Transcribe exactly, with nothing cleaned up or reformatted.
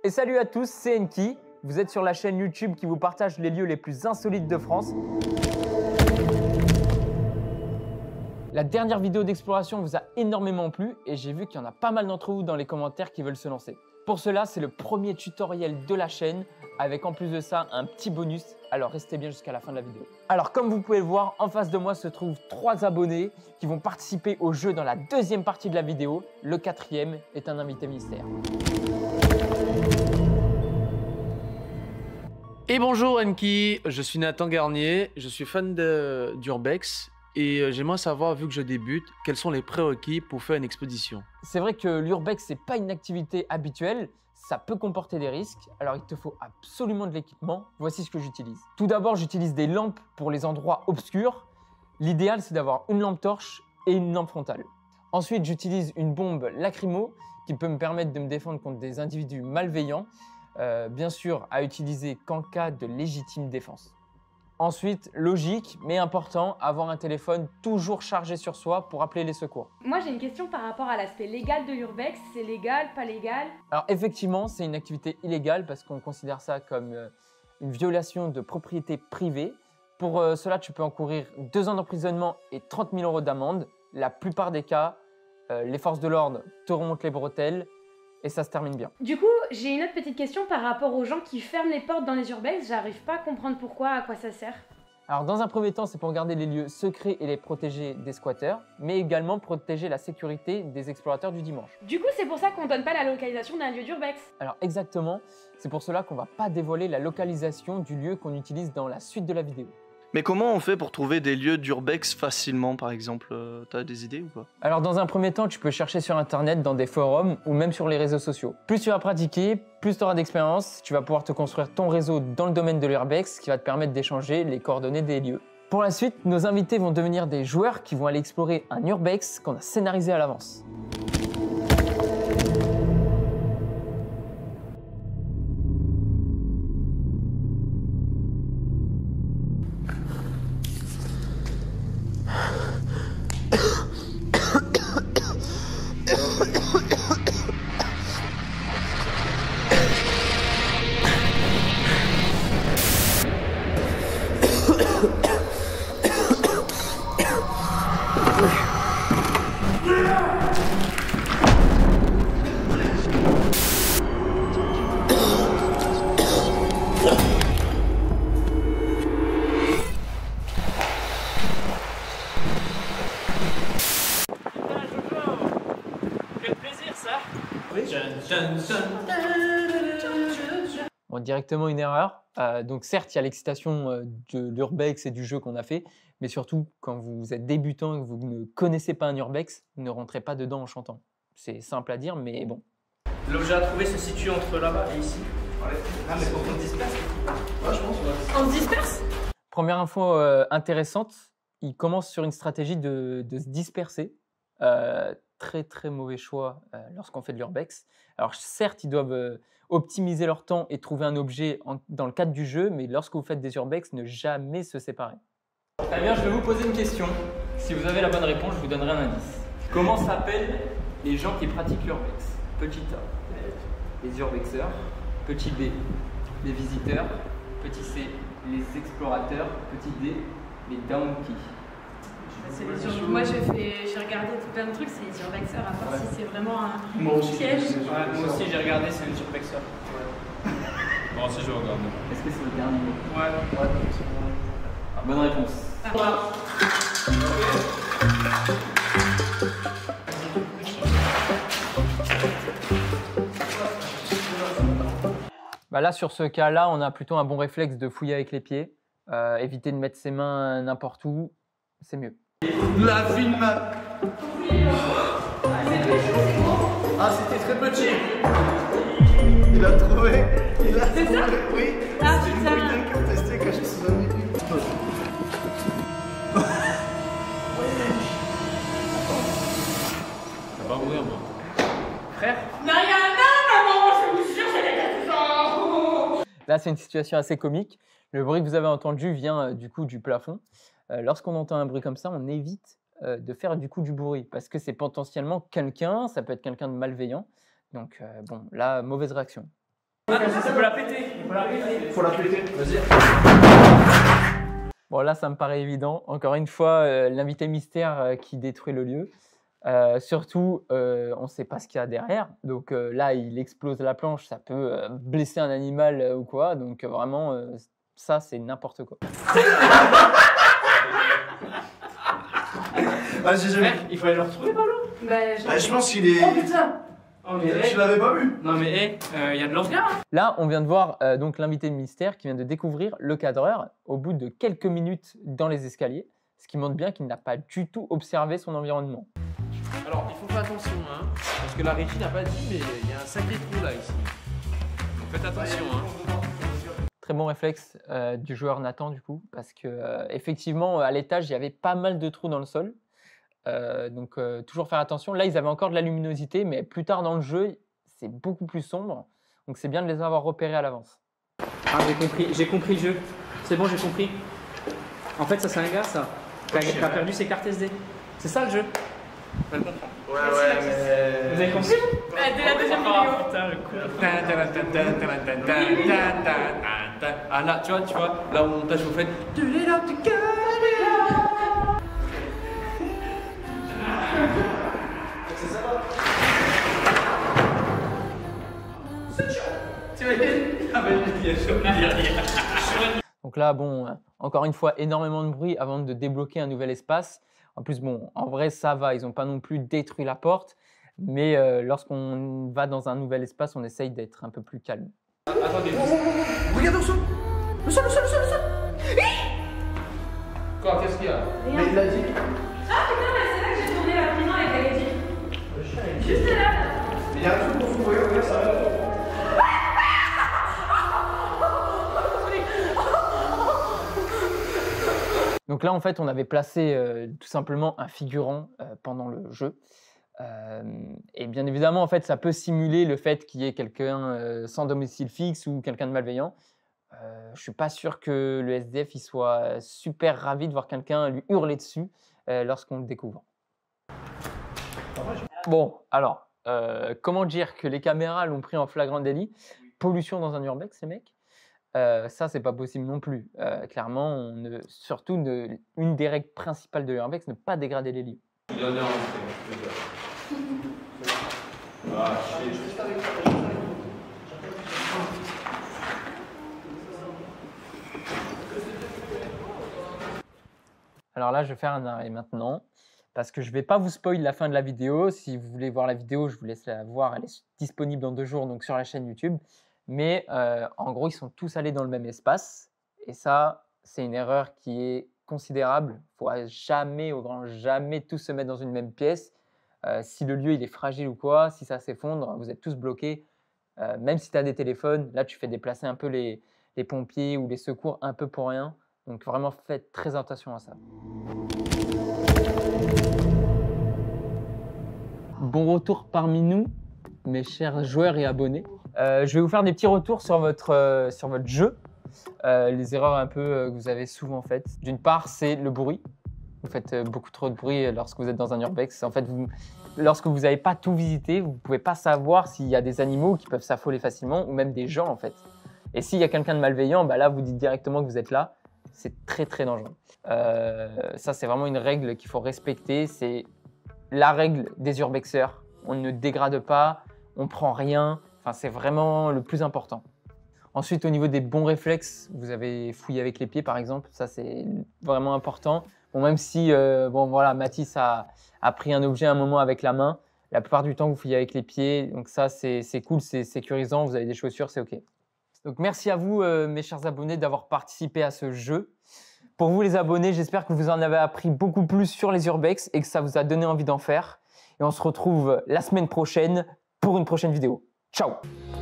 Et salut à tous, c'est Enki. Vous êtes sur la chaîne YouTube qui vous partage les lieux les plus insolites de France. La dernière vidéo d'exploration vous a énormément plu et j'ai vu qu'il y en a pas mal d'entre vous dans les commentaires qui veulent se lancer. Pour cela, c'est le premier tutoriel de la chaîne avec en plus de ça un petit bonus, alors restez bien jusqu'à la fin de la vidéo. Alors comme vous pouvez le voir, en face de moi se trouvent trois abonnés qui vont participer au jeu dans la deuxième partie de la vidéo. Le quatrième est un invité mystère. Et bonjour Enki, je suis Nathan Garnier, je suis fan d'Urbex et j'aimerais savoir, vu que je débute, quels sont les prérequis pour faire une expédition. C'est vrai que l'Urbex, n'est pas une activité habituelle, ça peut comporter des risques, alors il te faut absolument de l'équipement. Voici ce que j'utilise. Tout d'abord, j'utilise des lampes pour les endroits obscurs. L'idéal, c'est d'avoir une lampe torche et une lampe frontale. Ensuite, j'utilise une bombe lacrymo qui peut me permettre de me défendre contre des individus malveillants. Euh, bien sûr, à utiliser qu'en cas de légitime défense. Ensuite, logique mais important, avoir un téléphone toujours chargé sur soi pour appeler les secours. Moi j'ai une question par rapport à l'aspect légal de l'Urbex, c'est légal, pas légal? Alors effectivement, c'est une activité illégale parce qu'on considère ça comme euh, une violation de propriété privée. Pour euh, cela, tu peux encourir deux ans d'emprisonnement et trente mille euros d'amende. La plupart des cas, euh, les forces de l'ordre te remontent les bretelles et ça se termine bien. Du coup, j'ai une autre petite question par rapport aux gens qui ferment les portes dans les Urbex. J'arrive pas à comprendre pourquoi, à quoi ça sert. Alors dans un premier temps, c'est pour garder les lieux secrets et les protéger des squatteurs, mais également protéger la sécurité des explorateurs du dimanche. Du coup, c'est pour ça qu'on donne pas la localisation d'un lieu d'Urbex. Alors exactement, c'est pour cela qu'on va pas dévoiler la localisation du lieu qu'on utilise dans la suite de la vidéo. Mais comment on fait pour trouver des lieux d'Urbex facilement, par exemple? euh, T'as des idées ou pas? Alors dans un premier temps, tu peux chercher sur internet, dans des forums ou même sur les réseaux sociaux. Plus tu vas pratiquer, plus tu auras d'expérience, tu vas pouvoir te construire ton réseau dans le domaine de l'Urbex qui va te permettre d'échanger les coordonnées des lieux. Pour la suite, nos invités vont devenir des joueurs qui vont aller explorer un Urbex qu'on a scénarisé à l'avance. Bon, directement une erreur. Euh, donc certes, il y a l'excitation euh, de l'Urbex et du jeu qu'on a fait, mais surtout, quand vous êtes débutant et que vous ne connaissez pas un Urbex, ne rentrez pas dedans en chantant. C'est simple à dire, mais bon. L'objet à trouver se situe entre là-bas et ici. Ah, mais faut qu'on se disperse. Ouais, je pense, ouais. On se disperse? Première info euh, intéressante, il commence sur une stratégie de, de se disperser. Euh, très très mauvais choix euh, lorsqu'on fait de l'Urbex. Alors certes, ils doivent euh, optimiser leur temps et trouver un objet en, dans le cadre du jeu, mais lorsque vous faites des Urbex, ne jamais se séparer. Très bien, je vais vous poser une question. Si vous avez la bonne réponse, je vous donnerai un indice. Comment s'appellent les gens qui pratiquent l'Urbex? Petit A, les Urbexeurs. Petit B, les visiteurs. Petit C, les explorateurs. Petit D, les downkeys. Les Moi j'ai regardé tout plein de trucs, c'est les Urbexeurs, à part ouais. Si c'est vraiment un moi aussi, piège. Ouais, moi aussi j'ai regardé, c'est les Urbexeurs. Ouais. Moi aussi je regarde. Est-ce que c'est le dernier mot? Ouais. Ouais. Ah, bonne réponse. Ah. Voilà. Bah là, sur ce cas-là, on a plutôt un bon réflexe de fouiller avec les pieds, euh, éviter de mettre ses mains n'importe où, c'est mieux. La film. Ah, c'était très petit. Il a trouvé. Il a C'est trouvé. ça? Oui. Ah c'est une putain. bouille d'incapacité cachée sous un menu. Ça va mourir, moi. Frère? Non, il y a un homme, maman, je vous jure, c'est des gars. Là, c'est une situation assez comique. Le bruit que vous avez entendu vient euh, du coup du plafond. Euh, Lorsqu'on entend un bruit comme ça, on évite euh, de faire du coup du bruit parce que c'est potentiellement quelqu'un, ça peut être quelqu'un de malveillant. Donc euh, bon, là, mauvaise réaction. Ça peut la péter. Il faut la péter. Faut la péter. Vas-y. Bon, là, ça me paraît évident. Encore une fois, euh, l'invité mystère euh, qui détruit le lieu. Euh, surtout, euh, on ne sait pas ce qu'il y a derrière. Donc euh, là, il explose la planche, ça peut euh, blesser un animal euh, ou quoi. Donc euh, vraiment, euh, ça, c'est n'importe quoi. Ah, j'ai jamais. Il faut aller le retrouver, Pablo. Bah, je... Ah, je pense qu'il est. Oh putain! Oh, mais Tu l'avais pas vu? non, mais hé, il euh, y a de l'orga. Hein. Là, on vient de voir euh, donc l'invité mystère qui vient de découvrir le cadreur au bout de quelques minutes dans les escaliers, ce qui montre bien qu'il n'a pas du tout observé son environnement. Alors, il faut faire attention, hein, parce que la régie n'a pas dit, mais il y a un sacré trou là, ici. Donc faites attention, hein. Très bon réflexe euh, du joueur Nathan du coup, parce que euh, effectivement à l'étage il y avait pas mal de trous dans le sol, euh, donc euh, toujours faire attention. Là ils avaient encore de la luminosité, mais plus tard dans le jeu c'est beaucoup plus sombre, donc c'est bien de les avoir repérés à l'avance. Ah, j'ai compris, j'ai compris le jeu. C'est bon, j'ai compris. En fait, ça, c'est un gars, ça. Qui a, qui a perdu ses cartes S D. C'est ça le jeu. Ouais, ouais, mais. Vous avez compris? Dès la deuxième vidéo. Putain, le coup. Ah là, tu vois, tu vois, là où on t'a chauffé. Donc là bon, euh, encore une fois énormément de bruit avant de débloquer un nouvel espace. En plus bon, en vrai ça va, ils n'ont pas non plus détruit la porte, mais euh, lorsqu'on va dans un nouvel espace, on essaye d'être un peu plus calme. Attendez. Regarde au sol! Le sol, le sol, le sol, le sol! Quoi, qu'est-ce qu'il y a? Mais il l'a dit. Ah putain, mais c'est là que j'ai tourné la prison avec la Lady. Juste là. Mais il y a un truc pour vous, regarde, ça va. Donc là, en fait, on avait placé euh, tout simplement un figurant euh, pendant le jeu. Euh, et bien évidemment, en fait, ça peut simuler le fait qu'il y ait quelqu'un euh, sans domicile fixe ou quelqu'un de malveillant. Euh, je ne suis pas sûr que le S D F il soit super ravi de voir quelqu'un lui hurler dessus euh, lorsqu'on le découvre. Bon, alors, euh, comment dire que les caméras l'ont pris en flagrant délit? Pollution dans un urbex, les mecs? Euh, ça, c'est pas possible non plus. Euh, clairement, on ne, surtout, ne, une des règles principales de l'urbex, ne pas dégrader les lieux. Alors là, je vais faire un arrêt maintenant, parce que je ne vais pas vous spoil la fin de la vidéo. Si vous voulez voir la vidéo, je vous laisse la voir. Elle est disponible dans deux jours donc sur la chaîne YouTube. Mais euh, en gros, ils sont tous allés dans le même espace. Et ça, c'est une erreur qui est considérable. Il ne faut jamais, au grand jamais, tous se mettre dans une même pièce. Euh, si le lieu il est fragile ou quoi, si ça s'effondre, vous êtes tous bloqués. Euh, même si tu as des téléphones, là, tu fais déplacer un peu les, les pompiers ou les secours un peu pour rien. Donc vraiment, faites très attention à ça. Bon retour parmi nous, mes chers joueurs et abonnés. Euh, je vais vous faire des petits retours sur votre, euh, sur votre jeu. Euh, les erreurs un peu euh, que vous avez souvent faites. D'une part, c'est le bruit. Vous faites euh, beaucoup trop de bruit lorsque vous êtes dans un urbex. En fait, vous, lorsque vous n'avez pas tout visité, vous ne pouvez pas savoir s'il y a des animaux qui peuvent s'affoler facilement ou même des gens en fait. Et s'il y a quelqu'un de malveillant, bah là, vous dites directement que vous êtes là. C'est très très dangereux. Euh, ça, c'est vraiment une règle qu'il faut respecter. C'est la règle des urbexeurs. On ne dégrade pas, on ne prend rien. Enfin, c'est vraiment le plus important. Ensuite, au niveau des bons réflexes, vous avez fouillé avec les pieds, par exemple. Ça, c'est vraiment important. Bon, même si, euh, bon, voilà, Mathis a, a pris un objet un moment avec la main, la plupart du temps, vous fouillez avec les pieds. Donc ça, c'est cool, c'est sécurisant. Vous avez des chaussures, c'est OK. Donc, merci à vous, euh, mes chers abonnés, d'avoir participé à ce jeu. Pour vous, les abonnés, j'espère que vous en avez appris beaucoup plus sur les urbex et que ça vous a donné envie d'en faire. Et on se retrouve la semaine prochaine pour une prochaine vidéo. Ciao!